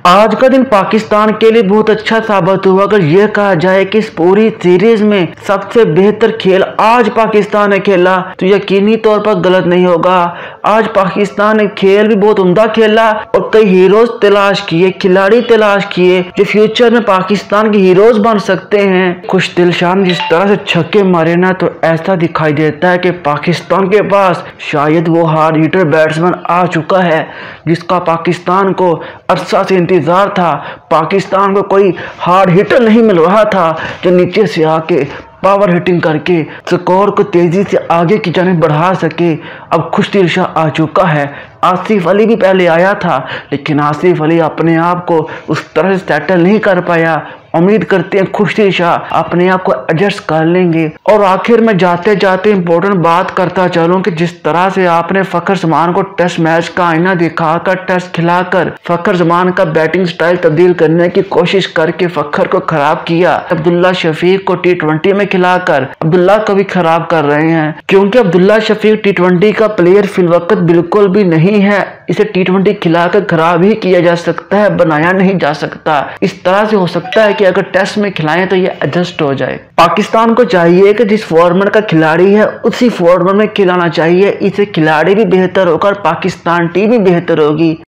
आज का दिन पाकिस्तान के लिए बहुत अच्छा साबित हुआ। अगर यह कहा जाए कि इस पूरी सीरीज में सबसे बेहतर खेल आज पाकिस्तान ने खेला तो यकीनी तौर पर गलत नहीं होगा। आज पाकिस्तान ने खेल भी बहुत उम्दा खेला और कई हीरोज तलाश किए, खिलाड़ी तलाश किए जो फ्यूचर में पाकिस्तान के हीरोज बन सकते हैं। खुश दिलशान जिस तरह से छक्के मारे ना, तो ऐसा दिखाई देता है कि पाकिस्तान के पास शायद वो हार्ड हिटर बैट्समैन आ चुका है जिसका पाकिस्तान को अरसा से इंतजार था। पाकिस्तान को कोई हार्ड हिटर नहीं मिल रहा था जो नीचे से आके पावर हिटिंग करके स्कोर को तेजी से आगे की जानिब बढ़ा सके। अब खुश दिलशान आ चुका है। आसिफ अली भी पहले आया था लेकिन आसिफ अली अपने आप को उस तरह से सेटल नहीं कर पाया। उम्मीद करते हैं खुश दिलशान अपने आप को एडजस्ट कर लेंगे। और आखिर में जाते जाते इंपॉर्टेंट बात करता चलूं कि जिस तरह से आपने फखर जमान को टेस्ट मैच का आईना दिखाकर टेस्ट खिलाकर फखर जमान का बैटिंग स्टाइल तब्दील करने की कोशिश करके फखर को खराब किया, अब्दुल्ला शफीक को T20 में खिलाकर अब्दुल्ला को भी खराब कर रहे हैं। क्योंकि अब्दुल्ला शफीक T20 का प्लेयर फिलवक्त बिल्कुल भी नहीं है। इसे T20 खिलाकर खराब ही किया जा सकता है, बनाया नहीं जा सकता। इस तरह से हो सकता है कि अगर टेस्ट में खिलाएं तो ये एडजस्ट हो जाए। पाकिस्तान को चाहिए कि जिस फॉर्मेट का खिलाड़ी है उसी फॉर्मेट में खिलाना चाहिए। इसे खिलाड़ी भी बेहतर होकर पाकिस्तान टीम भी बेहतर होगी।